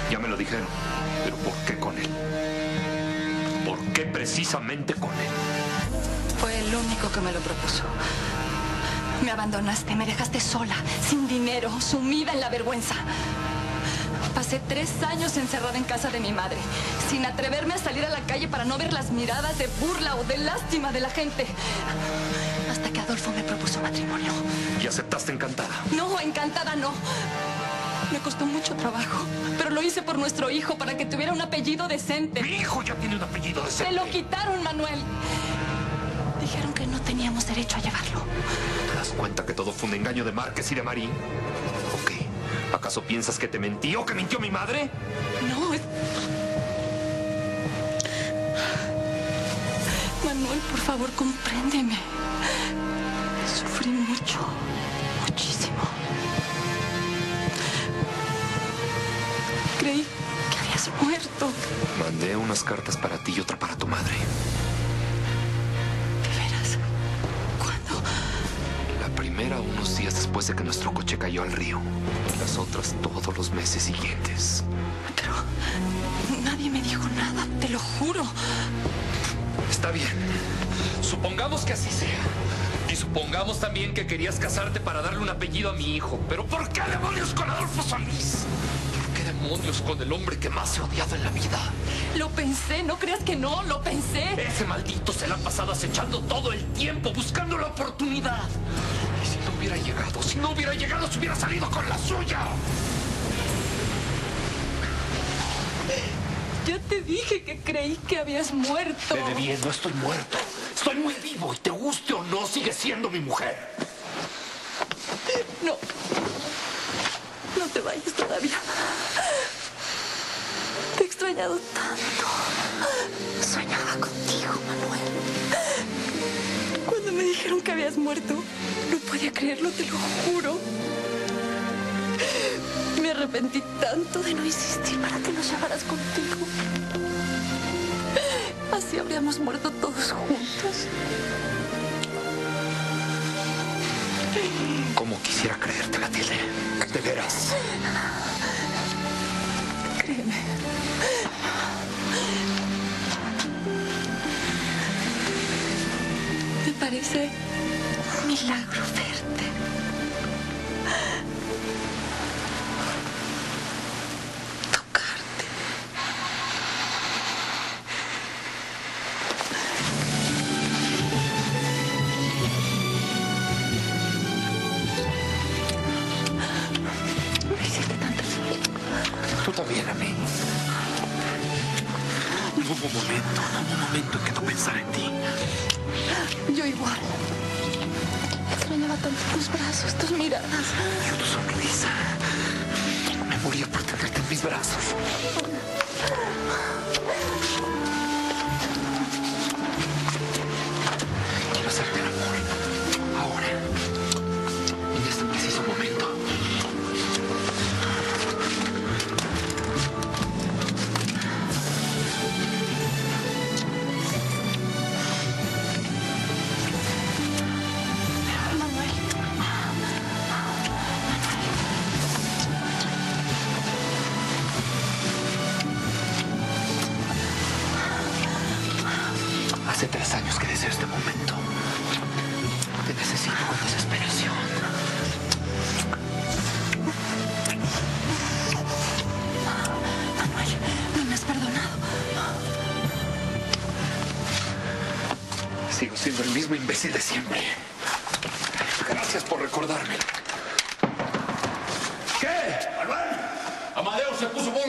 Ya me lo dijeron. Pero ¿por qué con él? ¿Por qué precisamente con él? Fue el único que me lo propuso. Me abandonaste, me dejaste sola, sin dinero, sumida en la vergüenza. Pasé 3 años encerrada en casa de mi madre, sin atreverme a salir a la calle para no ver las miradas de burla o de lástima de la gente. Hasta que Adolfo me propuso matrimonio. ¿Y aceptaste encantada? No, encantada no. Me costó mucho trabajo, pero lo hice por nuestro hijo, para que tuviera un apellido decente. Mi hijo ya tiene un apellido decente. Me lo quitaron, Manuel. Dijeron que no teníamos derecho a llevarlo. ¿Te das cuenta que todo fue un engaño de Márquez y de Marín? ¿O qué? ¿Acaso piensas que te mentí o que mintió mi madre? No, Manuel, por favor, compréndeme. Sufrí mucho, muchísimo. Creí que habías muerto. Mandé unas cartas para ti y otra para tu madre. ¿De veras? ¿Cuándo? La primera unos días después de que nuestro coche cayó al río. Y las otras todos los meses siguientes. Pero nadie me dijo nada, te lo juro. Está bien. Supongamos que así sea. Y supongamos también que querías casarte para darle un apellido a mi hijo. Pero ¿por qué demonios con Adolfo Solís? ¿Por qué demonios con el hombre que más he odiado en la vida? Lo pensé, no creas que no, lo pensé. Ese maldito se la ha pasado acechando todo el tiempo, buscando la oportunidad. Y si no hubiera llegado, se hubiera salido con la suya. Ya te dije que creí que habías muerto. Bebe bien, no estoy muerto. Estoy muy vivo y te guste o no, sigue siendo mi mujer. No. No te vayas todavía. Te he extrañado tanto. Soñaba contigo, Manuel. Cuando me dijeron que habías muerto, no podía creerlo, te lo juro. Me arrepentí tanto de no insistir para que nos llevaras contigo. Así habríamos muerto todos juntos. Como quisiera creerte, Matilde. De veras. Créeme. Me parece un milagro verte. Tocarte. Me hiciste tanto bien. Tú también a mí. No hubo un momento en que no pensara en ti. Yo igual. Extrañaba tanto tus brazos, tus miradas. Yo tu sonrisa. Me moría por tenerte en mis brazos. Quiero hacerte el amor. Ahora. En este preciso momento. Manuel. Hace 3 años que deseo este momento. Te necesito con desesperación. Manuel, no me has perdonado. Sigo siendo el mismo imbécil de siempre. Gracias por recordármelo. ¿Qué? Manuel, Amadeo se puso